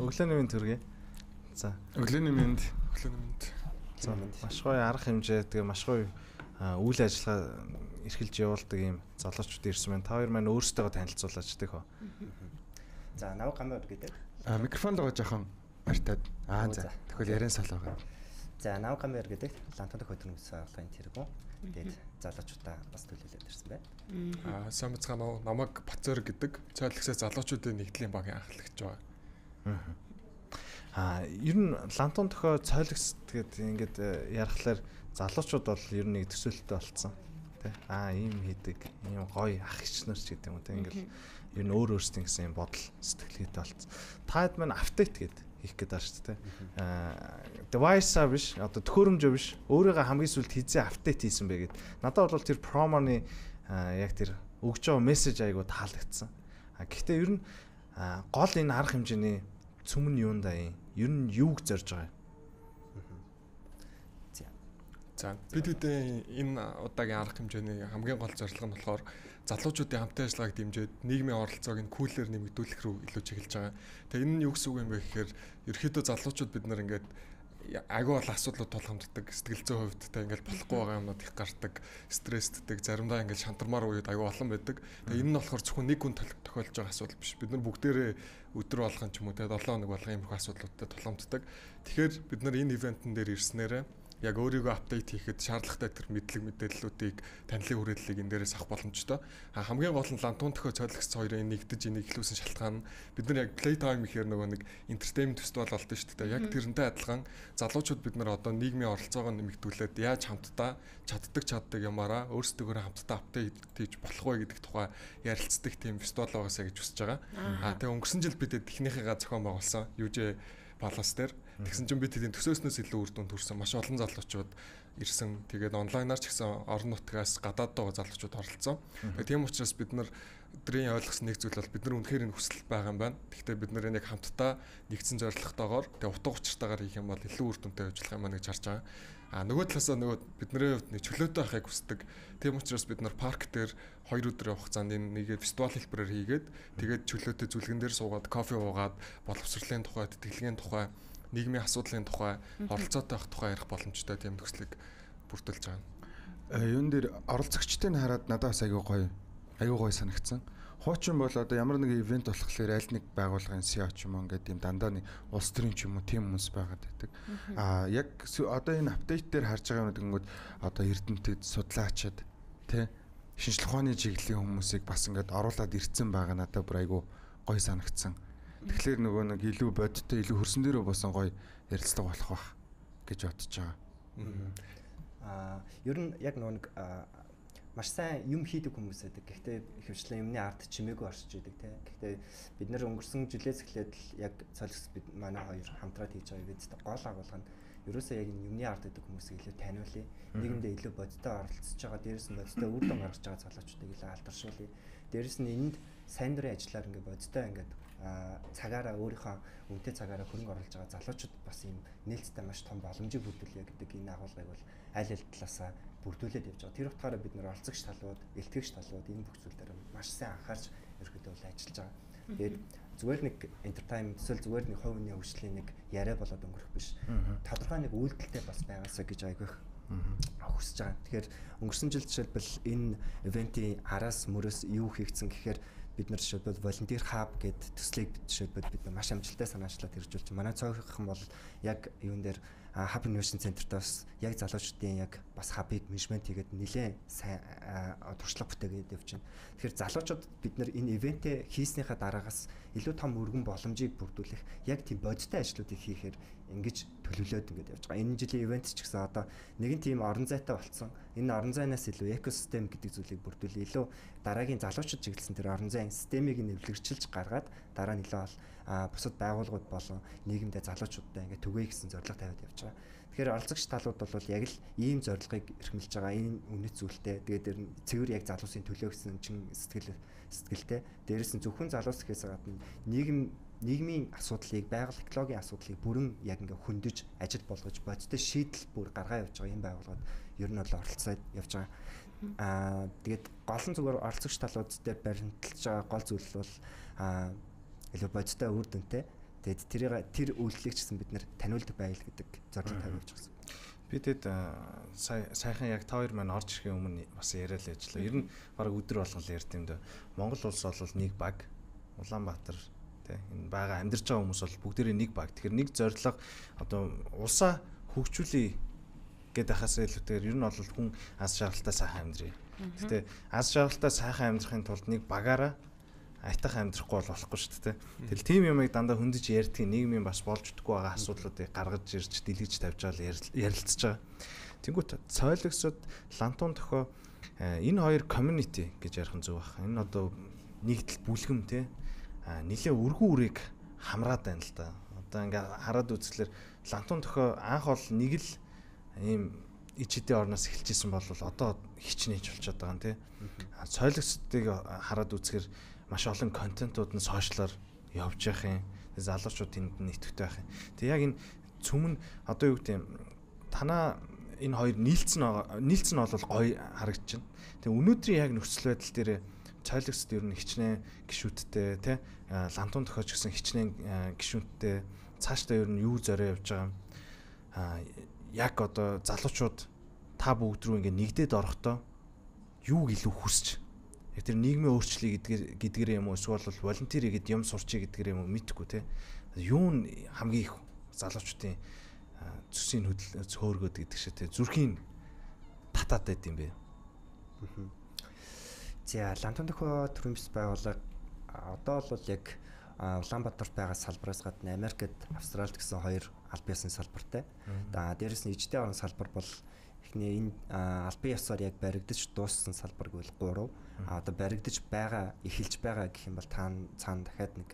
өглөөний мэнд хүргэе. За. Өглөөний мэнд. За маш гоё арга хэмжээ тэгээ маш гоё үйл ажиллагаа эрхэлж явуулдаг юм залуучууд ирсэн байна. Та хоёр маань өөрсдөө танилцуулаач тэг хөө. За нав камер гэдэг. Микрофон л гоо жоохон мартаад. За. Тэгвэл ярен сал байгаа. За нав камер гэдэг лантон хөтөлбөр байгууллагын тэргүү. Тэгээд залуучуудаа бас төлөөлөд ирсэн байна. Сайн бацгаана уу. Намаг Бацоор гэдэг цойлогсоо залуучуудын нэгдлийн багийн анхлагч байгаа. Ер нь лантон төхөө цойлогс тэгээд ингээд ярахлаар залуучууд бол ер нь нэг төсөөлттэй болцсон. Тэ ийм хийдэг, ийм гоё ах ичнэр ч гэдэг юм уу. Тэ ингээл ер нь өөр өөрсдийн гэсэн юм бодол сэтгэлгээтэй болцсон. Таад маань апдейт гэдэг хийх гээд байна шүү дээ. Device биш, одоо төхөөрөмжөө биш. Өөрийгөө хамгийн сүүлд хизээ апдейт хийсэн бэ гэд. Надад бол тэр промоны яг тэр өгж байгаа мессеж айгуу таалагдсан. Гэхдээ ер нь гол энэ арга хэмжээний цөм нь юундаа юм? Ер нь юуг зорж байгаа юм? За бид энэ удаагийн арга хэмжээний хамгийн гол зорилго нь болохоор залуучуудын хамтын ажиллагааг дэмжиж нийгмийн оролцоог нь күүлээр нэмэгдүүлэх рүү илүү чиглэж байгаа. Тэгээ энэ нь юу гэсэн үг юм бэ гэхээр ерөөхдөө залуучууд бид нар ингээд агуу бол асуудлууд тулгамддаг, сэтгэл зүйн хувьд та ингээд болохгүй байгаа юмнууд их гардаг, стрессддэг, заримдаа ингээд шантармаар үед агуу олон байдаг. Тэгээ энэ нь болохоор зөвхөн нэг хүн тохиолж байгаа асуудал биш. Бид нар бүгдээрээ өдөр болгон ч юм уу те 7 хоног болгон иймэрхүү асуудлуудтай тулгамддаг. Тэгэхээр бид нар энэ ивентэн дээр ирснээрээ яг өөрийгөө апдейт хийхэд шаардлагатай тэр мэдлэг мэдээллүүдийг танилын хүрээллийг энэ дээрээс авах боломжтой. Хамгийн гол нь лантун төхөө цойлогс хоёрын нэгдэж энийг ихлүүлсэн шалтгаан нь бид нар яг play time гэхээр нөгөө нэг entertainment фестивал болдог шүү дээ. Яг тэрнтэй адилхан залуучууд бид нар одоо нийгмийн оролцоогоо нэмэгдүүлээд яаж хамтдаа чаддаг ямаараа өөрсдөө хамтдаа апдейт хийж болох вэ гэдэг тухай ярилцдаг тийм фестивал байгаасаа гэж хүсэж байгаа. Тэгээ өнгөрсөн жил бид техникийнхаа зохион байгуулсан. UJ Palace дээр тэгсэн чинь бид тэдний төсөөснөөс илүү үр дүнд хүрсэн маш олон залуучууд ирсэн. Тэгээд онлайнаар ч гэсэн орон нутгаас гадаад байгаа залуучууд оролцсон. Тийм учраас бид нар өдрийн ойлгосон нэг зүйл бол бид нар үнэхээр энэ хүсэл байгаа юм байна. Гэхдээ бид нар энийг хамтдаа нэгдсэн зорилготойгоор тэгээд утга учиртайгаар хийх юм бол илүү үр дүнтэй ажиллах юм байна гэж харж байгаа. Нөгөө талаасаа нөгөө бидний хувьд нэг чөлөөтэй байхыг хүсдэг. Тийм учраас бид нар парк дээр 2 өдрийн хугацаанд энэ нэгээ фестивал хэлбэрээр хийгээд тэгээд чөлөөтэй зүлгэн дээр суугаад кофе уугаад боловсролын тухай, тэтгэлгийн тухай, нийгмийн асуудлын тухай, оролцоотой байх тухай ярих боломжтой тийм төслийг бүрдүүлж байгаа. Юун дээр оролцогчдыг хараад надад бас аягүй гоё санагдсан. Хуучин бол одоо ямар нэг ивент болохлээр аль нэг байгууллагын CEO ч юм уу ингээд юм дандаа нэг улс төрийн ч юм уу тийм хүмүүс байгаад байдаг. Яг одоо энэ апдейт дээр харж байгаа юм гэнгүүт одоо Эрдэнэтэд судлаачид тий шинжлэх ухааны чиглэлийн хүмүүсийг бас ингээд оруулаад ирцэн байгаа надад бүр аягүй гоё санагдсан. Тэгэхээр нөгөө нэг илүү бодиттой илүү хөрсөн дээрөө босон гоё ярилцлага болох бах гэж бодож байгаа. Ер нь яг нэг маш сайн юм хийдэг хүмүүс байдаг. Гэхдээ ихэвчлэн юмны ард чимээгүй оршиж идэг те. Гэхдээ бид нэр өнгөрсөн жилээс эхлээд л яг цолгос бид манай хоёр хамтраад хийж байгаа үед гол агуулга нь ерөөсөө яг энэ юмны ард гэдэг хүмүүсийг илүү таниулъя. Нийгэмдээ илүү бодиттой оролцож байгаа, дээрээс нь бодиттой үр дүн гаргаж байгаа залуучуудыг илүү алдаршуулъя. Дээрээс нь энд сайн дурын ажиллаар ингээд бодиттой ингээд цагаараа өөрийнхөө үнэтэй цагаараа хөрөнгө оруулж байгаа залуучууд бас ийм нээлттэй маш том боломжийг бүрдүүлье гэдэг энэ агуулгыг бол аль аль талаасаа бүрдүүлээд явж байгаа. Тэр утгаараа бид нэр оролцогч талууд, элтгэгч талууд энэ бүх зүйлээр маш сайн анхаарч ерөөдөө бол ажиллаж байгаа. Тэгээд зүгээр нэг entertainment эсвэл зүгээр нэг хувь хүний хөгжлийн нэг яриа болоод өнгөрөх биш. Тодорхой нэг үйлдэлтэй бас байгаасаа гэж айгүйх хүсэж байгаа. Тэгэхээр өнгөрсөн жил жишээлбэл энэ ивентийн араас мөрөөс юу хийгдсэн гэхээр бид нар жишээлбэл volunteer hub гэдэг төслийг жишээлбэл бид маш амжилттай санаачлаад хэрэгжүүлж манай цооххон бол яг юун дээр Hub Innovation Center-таас яг залуучдын яг бас хабыг менежмент хийгээд нэлээд сайн туршлага бүтээгээд явж байна. Тэгэхээр залуучууд бид нар энэ ивентээ хийснийхаа дараагаас илүү том өргөн боломжийг бүрдүүлэх яг тийм бодиттой ажлуудыг хийхээр ингэж төлөвлөөд ингэж явж байгаа. Энэ жилийн ивент ч гэсэн одоо нэгэн тийм орон зайтай болцсон. Энэ орон зайнаас илүү экосистем гэдэг зүйлийг бүрдүүлээ. Илүү дараагийн залуучууд чиглэсэн тэр орон зайн системийг нэвлэгчилж гаргаад дараа нь илүү бусад байгууллагууд болон нийгэмдээ залуучуудтай ингээд түгээе гэсэн зорилго тавиад явж байгаа. Тэгэхээр оролцогч талууд бол яг л ийм зорилгыг эрхэмлж байгаа. Энэ үнэт зүйлтэй. Тэгээд дээр нь цэвэр яг залуусын төлөө гэсэн чин сэтгэлтэй. Дээрээс нь зөвхөн залуус гэхээс гадна нийгмийн асуудлыг, байгаль экологийн асуудлыг бүрэн яг ингээд хөндөж ажил болгож бодиттой шийдэл бүр гаргаа явж байгаа юм байгууллагад ер нь бол оролцоод явж байгаа. Тэгээд гол нь зүгээр оролцогч талууд дээр баримталж байгаа гол зүйл бол илүү бодиттой үр дүнтэй. Тэгээд тэр үйлдэлийг ч гэсэн бид нэр таниулдаг байл гэдэг зорилго тавьж байгаа. Бидэд сайхан яг та хоёр маань орж ирэхийн өмнө бас яриад л ажиллаа. Ер нь бараг өдөр болгон л ярьд юм даа. Монгол улс бол нэг баг, Улаанбаатар энэ бага амьдарч байгаа хүмүүс бол бүгдээрээ нэг баг. Тэгэхээр нэг зорилго одоо улсаа хөгжүүлэе гэдэг хасаа илүүтэйгээр ер нь бол хүн аз жаргалтай сайхан амьдрий. Гэтэ аз жаргалтай сайхан амьдрахын тулд нэг багаараа айтайхан амьдрахгүй болохгүй шүү дээ. Тэгэл тийм юмыг дандаа хөндөж ярьдгийн нийгмийн бас болж өгдөггүй байгаа асуудлуудыг гаргаж ирж дэлгэж тавьж байгаа ярилцж байгаа. Тэнгүүт цойлогсод лантун тохио энэ хоёр community гэж ярих нь зөв баг. Энэ одоо нэгдэл бүлгэм те нэлээ өргөн үрийг хамраад байна л да. Одоо ингээ хараад үзэхлээр лантун тохио анх бол нэг л ийм ичидийн орноос эхэлжсэн бол одоо хичнээн болчиход байгаа юм тий. Цойлогсдыг хараад үзэхээр маш олон контентууд нь сошиалар явж явах юм. Залуучууд тэнд нэтгэвтэй байх юм. Тэг яг энэ цөмн одоо юу гэдэг юм танаа энэ хоёр нийлцэн бол гоё харагдаж байна. Тэг өнөөдрийн яг нөхцөл байдал дээр цойлогсд ер нь хичнээн гişүттэй тий лантун тохиож гисэн хичнээн гişүнттэй цаашдаа ер нь юу зорио явж байгаа юм. Яг одоо залуучууд та бүгд рүү ингээ нэгдээд орохдоо юу илүү хүсч яг тэр нийгмийн өөрчлөлий гэдгээр юм уу эсвэл волонтер гэдэг юм сурчий гэдгээр юм уу мэдхгүй те юу нь хамгийн их залуучуудын зүсийн хөөргөд гэдэг шиг те зүрхийн татаад байд юм бэ. За лантун тохио төрөмс байгууллага одоо бол яг Улаанбаатарт байгаа салбараас гадна Америкт, Австралид гэсэн хоёр албан ёсны салбартай. Дээрээс нь ижидийн орон салбар бол эхний энэ албан ёсоор яг баригдаж дууссан салбар гэвэл 3. Одоо баригдаж байгаа, эхэлж байгаа гэх юм бол цаана дахиад нэг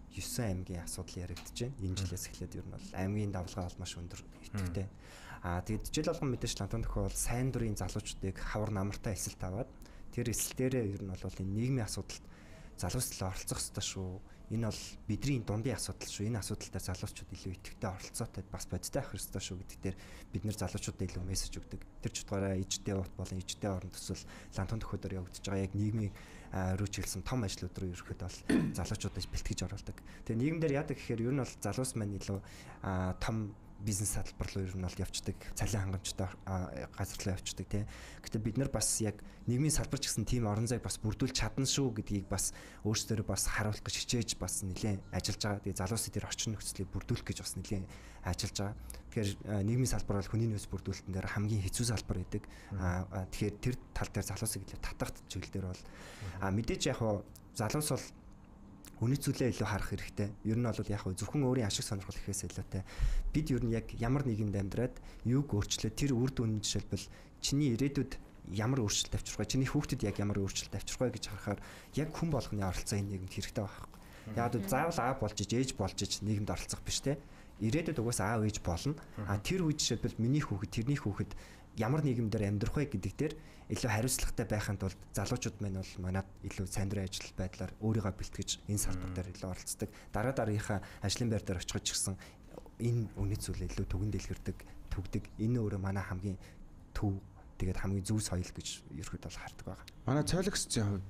9 аймгийн асуудал яригдж байна. Энэ жилээс эхлээд ер нь бол аймгийн давлгаа бол маш өндөр идэвхтэй. Тэгээд жил болгон мэдээж лантун тохиол сайн дурын залуучдыг хавар намартай эсэлт аваад тэр эсэлтээрээ ер нь бол энэ нийгмийн асуудалд залуучдаа оролцох ёстой шүү. Энэ бол бидний дундын асуудал шүү. Энэ асуудал дээр залуучууд илүү идэвхтэй оролцоотой бас бодиттой авах ёстой шүү гэдэг дээр бид нэр залуучуудад илүү мессеж өгдөг. Тэр ч утгаараа ижидээ ут болон ижидээ орон төсвөл лантун төхөдөр явагдаж байгаа яг нийгмийн рүү чиглэсэн том ажлууд руу ерөөхдөө бол залуучуудад бэлтгэж оруулдаг. Тэгээ нийгэмдэр яадаг гэхээр ер нь бол залуус маань илүү том бизнес салбар руу ер нь бол явцдаг, цалин хангамжтай газар руу явцдаг тийм. Гэтэ бид нар бас яг нийгмийн салбар ч гэсэн тийм орон зайг бас бүрдүүлж чадна шүү гэдгийг бас өөрсдөө бас харуулах гэж хичээж бас нэлээд ажиллаж байгаа. Тэгээ залуусууд тэр орчин нөхцөлийг бүрдүүлэх гэж бас нэлээд ажиллаж байгаа. Тэгэхээр нийгмийн салбар бол хүний нөөц бүрдүүлэлтэн дээр хамгийн хэцүү салбар байдаг. Тэгэхээр тэр тал дээр залуусыг илүү татахт чиглэлээр бол мэдээж яг залуус бол хүний зүйлээ илүү харах хэрэгтэй. Ер нь бол яг зөвхөн өөрийн ашиг сонирхол ихээс илүүтэй бид ер нь яг ямар нийгэмд амьдраад юуг өөрчлөө тэр үр дүн жишээлбэл чиний ирээдүйд ямар өөрчлөлт авчрах вэ? Чиний хүүхдэд яг ямар өөрчлөлт авчрах вэ гэж харахаар яг хүн болгоны оролцоо энэ нийгэмд хэрэгтэй байхгүй. Яг заавал аав болж ээж болж нийгэмд оролцох биш те. Ирээдүйд угаасаа аав ээж болно. Тэр үед жишээлбэл миний хүүхэд тэрний хүүхэд ямар нийгэмдэр амьдрах вэ гэдэг дээр илүү хариуцлагатай байхын тулд залуучууд маань бол манад илүү сайн дурын ажил байдлаар өөрийгөө бэлтгэж энэ салбар дээр илүү оролцдог. Дараа дараагийнхаа ажлын байр дээр очиход ч гэсэн энэ үнэт зүйл илүү түгэн дэлгэрдэг, түгдэг. Энэ өөрөө манай хамгийн төв тэгээд хамгийн зөв соёл гэж ерөөд бол хардаг байгаа. Манай цойлогсцын хувьд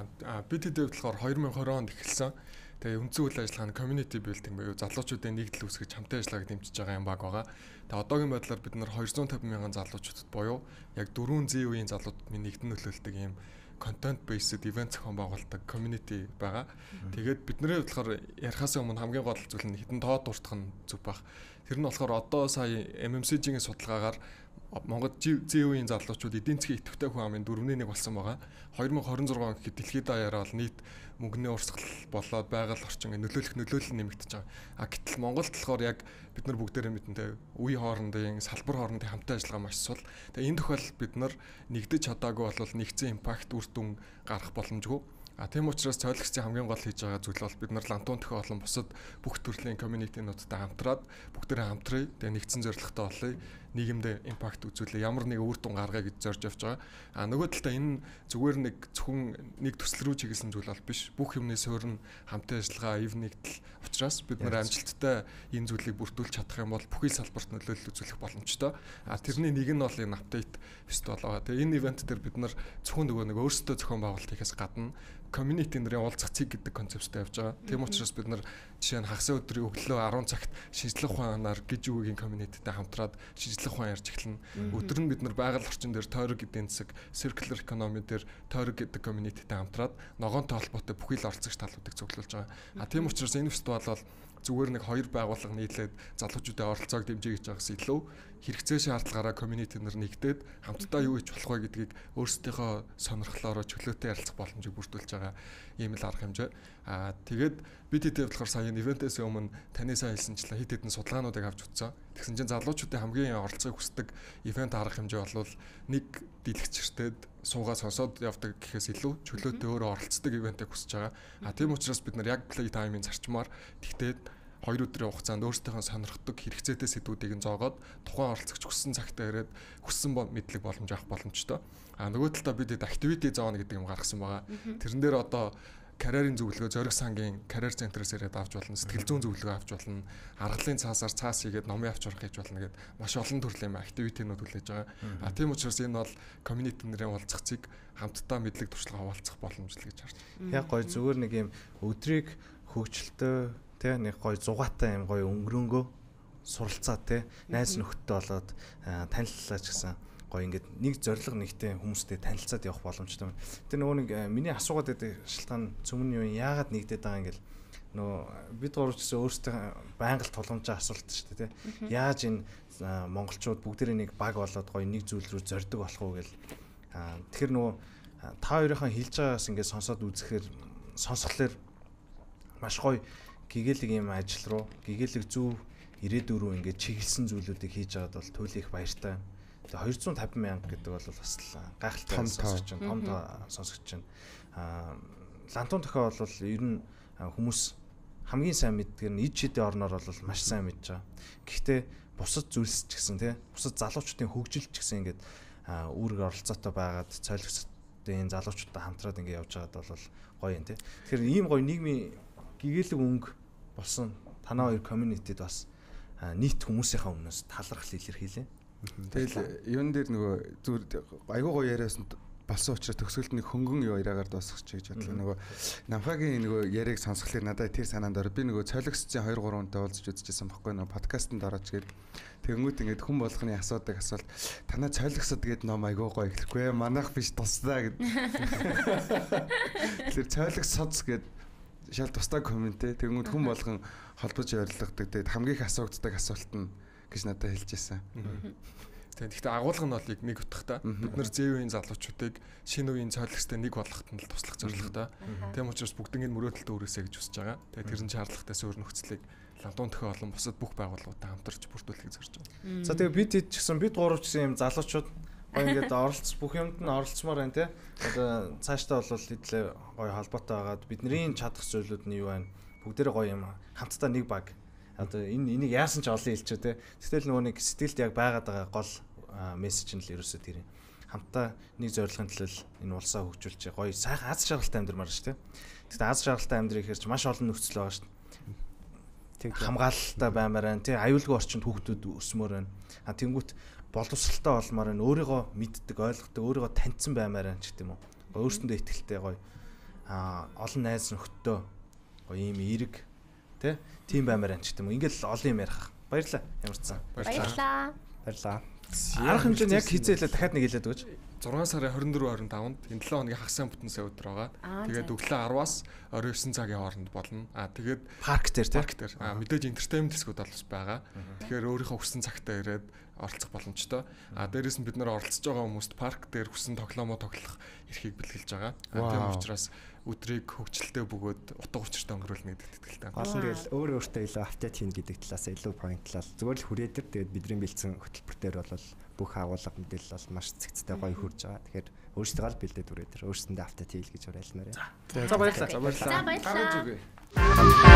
бид хэд болохоор 2020 онд эхэлсэн. Тэгээ үндсэн үйл ажиллагаа нь community building буюу залуучуудын нэгдэл үүсгэж хамтын ажиллагааг дэмжиж байгаа юм баг байгаа. Тэгээ одоогийн байдлаар бид нар 250 мянган залуучуудад буюу яг 4 үеийн залуучууд нэгдэн нөлөөлдөг ийм content based event зохион байгуулдаг community байгаа. Тэгээд бидний болохоор ярихаас өмнө хамгийн гол зүйл нь хитэн тоо дуртах нь зүг баг. Тэр нь болохоор одоо сая MMCG-ийн судалгаагаар Монгол үеийн залуучууд эдийн засгийн идэвхтэй хүн амын 4.1 болсон байгаа. 2026 он гэхэд дэлхийд даяараа бол нийт мөнгөний урсгал болоод байгаль орчин нөлөөлөл нэмэгдэж байгаа. Гэтэл Монголд болохоор яг бид нар бүгдээрээ мэднэ үе хоорондын салбар хоорондын хамтын ажиллагаа маш сул. Тэгээ энэ тохиолдолд бид нар нэгдэж чадаагүй бол нэгдсэн импакт үр дүн гарах боломжгүй. Тийм учраас цойлогсцын хамгийн гол хийж байгаа зүйл бол бид нар лантун төхөө болон бусад бүх төрлийн community-нуудтай хамтраад бүгдээрээ хамтрая. Тэгээ нэгдсэн зорилготой болъё. Нийгэмд импакт үзүүлээ. Ямар нэг үр дүн гаргая гэж зорж явж байгаа. Нөгөө талдаа энэ зүгээр зөвхөн нэг төсөл рүү чиглэсэн зүйл бол биш. Бүх юмны суурь нь хамтын ажиллагаа, ив нэгдэл учраас бид нар амжилттай энэ зүйлийг бүрдүүлж чадах юм бол бүхий салбарт нөлөөлөл үзүүлэх боломжтой. Тэрний нэг нь бол энэ апдейт фестивал байгаа. Тэгээ энэ ивент дээр бид нар зөвхөн нөгөө нэг өөрсдөө зохион байгуулалт хийхээс гадна community нарын уулзах цэг гэдэг концепттэй явж байгаа. Тийм учраас бид нар жишээ нь хагас өдрийн өглөө 10 цагт шинжлэх ухаанаар гиж үгийн communityтэй хамтраад шинжлэх ухаан ярьж эхэлнэ. Өдөр нь бид нар байгаль орчин дээр тойрог эдийн засаг, circular economy дээр тойрог гэдэг communityтэй хамтраад ногоонтой холбоотой бүхий л оролцогч талуудыг цуглуулж байгаа. Тийм учраас энэ фестивал бол зүгээр нэг хоёр байгууллага нийлээд залуучуудын оролцоог дэмжиж байгаас илүү хэрэгцээ шаардлагаараа community нар нэгдээд хамтдаа юу хийж болох вэ гэдгийг өөрсдийнхөө сонирхлоороо чөлөөтэй ярилцах боломжийг бүрдүүлж байгаа ийм л арга хэмжээ. Тэгээд бид хэд болохоор сая ивентээс өмнө таны сайн хэлсэнчлэн хэд хэдэн судалгаануудыг авч үзсэн. Тэгсэн чинь залуучуудын хамгийн оролцоог хүсдэг ивент арга хэмжээ бол нэг дэлгэцчэртэд суугаа сонсоод явдаг гэхээс илүү чөлөөтэй өөрөө оролцдог ивентийг хүсэж байгаа. Тийм учраас бид нар яг play time-ийн зарчмаар тэгтээ 2 өдрийн хугацаанд өөрсдийнхөө сонирхдаг хэрэгцээтэй сэдвүүдийг нь зоогоод тухайн оролцогч хүссэн цагтаа ирээд хүссэн мэдлэг боломж авах боломжтой. Нөгөө талдаа бид activity zone гэдэг юм гаргасан байгаа. Тэрэн дээр одоо карьерийн зөвлөгөө, зориг сангийн карьер центрээс ирээд авч болно, сэтгэл зүйн зөвлөгөө авч болно, аргалын цаасаар цаас хийгээд номын авч орох хийж болно гэдэг маш олон төрлийн activity-нууд хүлээж байгаа. Тийм учраас энэ бол community нарын уулзах цэг хамтдаа мэдлэг туршлага хуваалцах боломж л гэж харж байна. Яг гоё зүгээр нэг юм өдрийг хөгжилтэй тэ нэг гоё зугаатай юм гоё өнгөрөнгөө суралцаа тэ найз нөхдөд болоод танилцлаач гэсэн гоё ингээд нэг зориг нэгтэй хүмүүстэй танилцаад явах боломжтой байна. Тэр нөгөө нэг миний асуугаад байдаг шалтгаан цөмний юу яагаад нэгдээд байгаа ингээл нөгөө бид гурав ч гэсэн өөрсдөө байнга л тулгамжаа асуулт шүү дээ тэ. Яаж энэ монголчууд бүгдээрээ нэг баг болоод гоё нэг зүйл рүү зорддог болох уу гэл. Тэгэхээр нөгөө та хоёрынхаа хэлж байгаагаас ингээд сонсоод үзэхээр сонсголоор маш гоё гэгээлэг юм ажил руу гэгээлэг зөв ирээдүйн рүү ингээд чиглэсэн зүйлүүдийг хийж байгаад бол туйлын их баяртай. Тэгээ 250 мянга гэдэг бол бас гайхалтай сонсогч чинь том сонсогч чинь лантун тохио бол ер нь хүмүүс хамгийн сайн мэддэг нь ид шидийн орноор бол маш сайн мэдж байгаа. Гэхдээ бусад зүйлс ч гэсэн тий бусад залуучуудын хөгжилч гэсэн ингээд үүрэг оролцоотой байгаад цойлогчдын залуучуудтай хамтраад ингээд явж байгаад бол гоё юм тий. Тэгэхээр ийм гоё нийгмийн гэгээлэг өнгө болсон танаа хоёр community-д бас нийт хүмүүсийнхаа өмнөөс талархал илэрхийлээ. Тэгэл юун дээр нөгөө зүгээр айгуу гоё яриасан болсон учраас төгсгөлд нэг хөнгөн яриагаар дуусгах гэж бодлоо. Нөгөө Намхагийн нөгөө яриаг сонсхолоор надад тэр санаанд орё. Би нөгөө цойлогсцын 2 3 хүнтэй уулзч үзчихсэн баггүй нөгөө подкастт орооч гээд тэгэнгүүт ингээд хүн болгоны асуудаг асуулт танаа цойлогсод гээд ном айгуу гоё эхлэхгүй манайх биш тусдаа гэд. Тэр цойлогс соц гээд шал тусдаа комментэй тэгэнгүүт хүн болгон холбож ярилцдаг. Тэгээд хамгийн их асуудаг асуулт нь гэж надад хэлж байсан. Тэгэхдээ агуулга нь бол нэг утгатай. Бид нар зэв үеийн залуучуудыг шинэ үеийн цойлогчтой нэг болгоход нь л туслах зорилготой. Тийм учраас бүгднийг мөрөөдөлтөд өрөөсэй гэж хүсэж байгаа. Тэгээд тэрэн шаардлагатай суурь нөхцөлийг лантун төхөө олон бусад бүх байгууллагуудад хамтарч бүрдүүлэхийг зорж байгаа. За тэгээд бид хэд ч гэсэн бид гурав ч гэсэн юм залуучууд гоё ингээд бүх юмд нь оролцмоор байна те. Одоо цаашдаа бол хэдлээ гоё холбоотой байгаад бидний чадах зүйлүүд нь юу байна? Бүгдээрээ гоё юм хамтдаа нэг баг. Одоо энийг яасан ч олон хэлчихэ те. Тэгтэл нөгөө нэг сэтгэлд яг байгаад байгаа гол мессеж нь л ерөөсөө тэр хамтдаа нэг зорилгын төлөө энэ улсаа хөгжүүлж гоё сайхан аз жаргалтай амьдрмаар шүү те. Тэгтээ аз жаргалтай амьдрэх хэрэг маш олон нөхцөл байгаа шүү. Тэг хамгаалалтай баймаар байна тий аюулгүй орчинд хүүхдүүд өсмөр байна. Тэнгүүт боловсралтай болмоор байна. Өөрийгөө мэддэг, ойлгодог, өөрийгөө таньсан баймаар байна ч гэдэм үү. Өөрсөндөө ихтэй гоё олон найз нөхдөд гоё ийм эерэг тий тийм баймаар байна ч гэдэм үү. Ингээл олон юм ярих. Баярлалаа. Ямарчсан. Баярлалаа. Арга хэмжээнд яг хизээлээ дахиад нэг хэлээд өгөөч. 6 сарын 24 25-нд энэ 7 хоногийн хагас бүтэн сая өдөр байгаа. Тэгээд өглөө 10-аас оройн 9 цагийн хооронд болно. Тэгээд парк дээр тий. Мэдээж entertainment хэсгүүд бол бас байгаа. Тэгэхээр өөрийнхөө хүссэн цагтаа ирээд оролцох боломжтой. Дээрээс нь бид нэр оролцож байгаа хүмүүст парк дээр хүссэн тоглоомоо тоглох эрхийг бэлгэлж байгаа. Тийм учраас өдрийг хөгжилтэй бөгөөд утга учиртай өнгөрүүлнэ гэдэгт итгэлтэй. Гол нь тэгэл өөртөө илүү апдейт хийн гэдэг талаас илүү поинтлал. Зүгээр л хүрээдэр тэгээд бидний бэлдсэн хөтөлбөр дээр бол бүх агуулга мэдээлэл бол маш цэгцтэй гоё хурж байгаа. Тэгэхээр өөрсдөө л бэлдээд хүрээдэр өөрсөндөө апдейт хийл гэж уриалмаар. За баярлалаа. За баярлалаа.